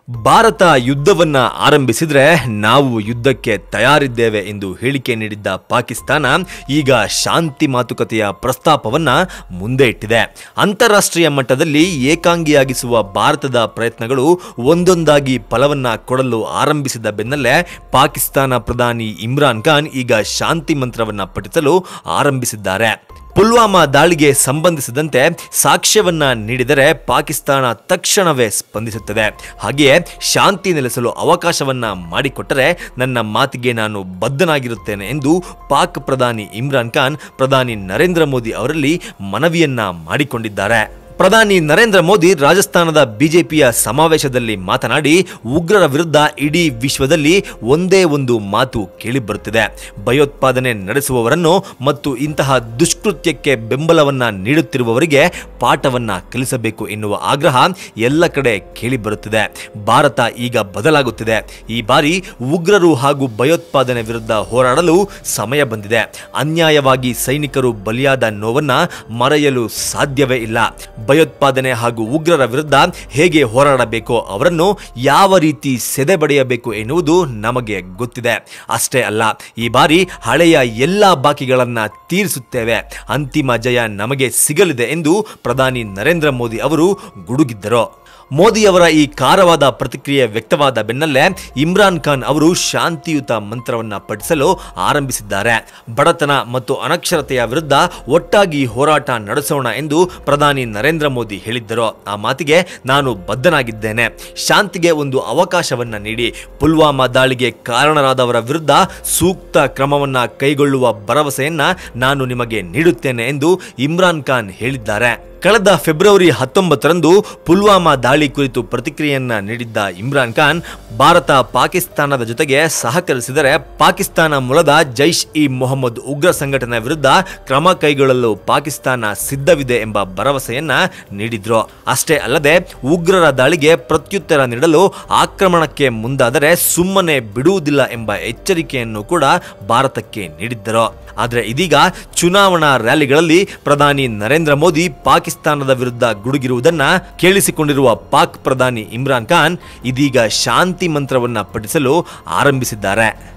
ಭಾರತ ಯುದ್ಧವನ್ನ ಆರಂಭಿಸಿದ್ರೆ ನಾವು ಯುದ್ಧಕ್ಕೆ ತಯಾರಿದ್ದೇವೆ ಎಂದು ಹೇಳಿಕೆ ನೀಡಿದ್ದ ಪಾಕಿಸ್ತಾನ ಈಗ ಶಾಂತಿ ಮಾತುಕತೆಯ ಪ್ರಸ್ತಾಪವನ್ನ ಮುಂದೆ ಇಟ್ಟಿದೆ. ಅಂತಾರಾಷ್ಟ್ರೀಯ ಮಟ್ಟದಲ್ಲಿ ಏಕಾಂಗಿಯಾಗಿಸುವ ಭಾರತದ ಪ್ರಯತ್ನಗಳು ಒಂದೊಂದಾಗಿ ಫಲವನ್ನ ಕೊಡಲು ಆರಂಭಿಸಿದ ಬೆನ್ನಲ್ಲೇ ಪಾಕಿಸ್ತಾನ ಪ್ರಧಾನಿ ಇಮ್ರಾನ್ ಖಾನ್ ಈಗ ಶಾಂತಿ ಮಂತ್ರವನ್ನ ಪಠಿಸಲು ಆರಂಭಿಸಿದ್ದಾರೆ. ಪುಲ್ವಾಮಾ ದಾಳಿಗೆ ಸಂಬಂಧಿಸಿದಂತೆ ಸಾಕ್ಷ್ಯವನ್ನ ನೀಡಿದರೆ ಪಾಕಿಸ್ತಾನ ತಕ್ಷಣವೇ ಸ್ಪಂದಿಸುತ್ತದೆ. ಹಾಗೆಯೇ ಶಾಂತಿ ನೆಲೆಸಲು ಅವಕಾಶವನ್ನ ಮಾಡಿಕೊಟ್ಟರೆ ನನ್ನ ಮಾತಿಗೆ ನಾನು ಬದ್ಧನಾಗಿರುತ್ತೇನೆ ಎಂದು ಪಾಕ್ ಪ್ರಧಾನಿ ಇಮ್ರಾನ್ ಖಾನ್ ಪ್ರಧಾನಿ ನರೇಂದ್ರ ಮೋದಿ ಅವರಲ್ಲಿ ಮನವಿಯನ್ನ ಮಾಡಿಕೊಂಡಿದ್ದಾರೆ. ಪ್ರಧಾನಿ ನರೇಂದ್ರ ಮೋದಿ ರಾಜಸ್ಥಾನದ ಬಿಜೆಪಿಯ ಸಮಾವೇಶದಲ್ಲಿ ಮಾತನಾಡಿ ಉಗ್ರರ ವಿರುದ್ಧ ಇಡೀ ವಿಶ್ವದಲ್ಲಿ ಒಂದೇ ಒಂದು ಮಾತು ಕೇಳಿಬರುತ್ತಿದೆ: ಭಯೋತ್ಪಾದನೆ ನಡೆಸುವವರನ್ನು ಮತ್ತು ಇಂತಹ ದುಷ್ಕೃತ್ಯಕ್ಕೆ ಬೆಂಬಲವನ್ನ ನೀಡುತ್ತಿರುವವರಿಗೆ ಪಾಠವನ್ನ ಕಲಿಸಬೇಕು ಎನ್ನುವ ಆಗ್ರಹ ಎಲ್ಲ ಕಡೆ ಕೇಳಿಬರುತ್ತಿದೆ. ಭಾರತ ಈಗ ಬದಲಾಗುತ್ತಿದೆ. ಈ ಬಾರಿ ಉಗ್ರರು ಹಾಗೂ ಭಯೋತ್ಪಾದನೆ ವಿರುದ್ಧ ಹೋರಾಡಲು ಸಮಯ ಬಂದಿದೆ. ಅನ್ಯಾಯವಾಗಿ ಸೈನಿಕರು ಬಲಿಯಾದ ನೋವನ್ನ ಮರೆಯಲು ಸಾಧ್ಯವೇ ಇಲ್ಲ. ಭಯೋತ್ಪಾದನೆ ಹಾಗೂ ಉಗ್ರರ ವಿರುದ್ಧ ಹೇಗೆ ಹೋರಾಡಬೇಕೋ, ಅವರನ್ನು ಯಾವ ರೀತಿ ಸೆದೆಬಡಿಯಬೇಕು ಎನ್ನುವುದು ನಮಗೆ ಗೊತ್ತಿದೆ. ಅಷ್ಟೇ ಅಲ್ಲ, ಈ ಬಾರಿ ಹಳೆಯ ಎಲ್ಲ ಬಾಕಿಗಳನ್ನ ತೀರಿಸುತ್ತೇವೆ, ಅಂತಿಮ ಜಯ ನಮಗೆ ಸಿಗಲಿದೆ ಎಂದು ಪ್ರಧಾನಿ ನರೇಂದ್ರ ಮೋದಿ ಅವರು ಗುಡುಗಿದ್ದರು. ಮೋದಿಯವರ ಈ ಖಾರವಾದ ಪ್ರತಿಕ್ರಿಯೆ ವ್ಯಕ್ತವಾದ ಬೆನ್ನಲ್ಲೇ ಇಮ್ರಾನ್ ಖಾನ್ ಅವರು ಶಾಂತಿಯುತ ಮಂತ್ರವನ್ನ ಪಠಿಸಲು ಆರಂಭಿಸಿದ್ದಾರೆ. ಬಡತನ ಮತ್ತು ಅನಕ್ಷರತೆಯ ವಿರುದ್ಧ ಒಟ್ಟಾಗಿ ಹೋರಾಟ ನಡೆಸೋಣ ಎಂದು ಪ್ರಧಾನಿ ನರೇಂದ್ರ ಮೋದಿ ಹೇಳಿದ್ದರು. ಆ ಮಾತಿಗೆ ನಾನು ಬದ್ಧನಾಗಿದ್ದೇನೆ. ಶಾಂತಿಗೆ ಒಂದು ಅವಕಾಶವನ್ನ ನೀಡಿ, ಪುಲ್ವಾಮಾ ದಾಳಿಗೆ ಕಾರಣರಾದವರ ವಿರುದ್ಧ ಸೂಕ್ತ ಕ್ರಮವನ್ನ ಕೈಗೊಳ್ಳುವ ಭರವಸೆಯನ್ನ ನಾನು ನಿಮಗೆ ನೀಡುತ್ತೇನೆ ಎಂದು ಇಮ್ರಾನ್ ಖಾನ್ ಹೇಳಿದ್ದಾರೆ. ಕಳೆದ ಫೆಬ್ರವರಿ 19ರಂದು ಪುಲ್ವಾಮಾ ದಾಳಿ ಕುರಿತು ಪ್ರತಿಕ್ರಿಯೆಯನ್ನ ನೀಡಿದ್ದ ಇಮ್ರಾನ್ ಖಾನ್, ಭಾರತ ಪಾಕಿಸ್ತಾನದ ಜೊತೆಗೆ ಸಹಕರಿಸಿದರೆ ಪಾಕಿಸ್ತಾನ ಮೂಲದ ಜೈಷ್ ಇ ಮೊಹಮ್ಮದ್ ಉಗ್ರ ಸಂಘಟನೆ ವಿರುದ್ಧ ಕ್ರಮ ಕೈಗೊಳ್ಳಲು ಪಾಕಿಸ್ತಾನ ಸಿದ್ಧವಿದೆ ಎಂಬ ಭರವಸೆಯನ್ನ ನೀಡಿದ್ರು. ಅಷ್ಟೇ ಅಲ್ಲದೆ ಉಗ್ರರ ದಾಳಿಗೆ ಪ್ರತ್ಯುತ್ತರ ನೀಡಲು ಆಕ್ರಮಣಕ್ಕೆ ಮುಂದಾದರೆ ಸುಮ್ಮನೆ ಬಿಡುವುದಿಲ್ಲ ಎಂಬ ಎಚ್ಚರಿಕೆಯನ್ನು ಕೂಡ ಭಾರತಕ್ಕೆ ನೀಡಿದ್ದರು. ಆದರೆ ಇದೀಗ ಚುನಾವಣಾ ರ್ಯಾಲಿಗಳಲ್ಲಿ ಪ್ರಧಾನಿ ನರೇಂದ್ರ ಮೋದಿ ಪಾಕಿಸ್ತಾನದ ವಿರುದ್ಧ ಗುಡುಗಿರುವುದನ್ನ ಕೇಳಿಸಿಕೊಂಡಿರುವ ಪಾಕ್ ಪ್ರಧಾನಿ ಇಮ್ರಾನ್ ಖಾನ್ ಇದೀಗ ಶಾಂತಿ ಮಂತ್ರವನ್ನ ಪಠಿಸಲು ಆರಂಭಿಸಿದ್ದಾರೆ.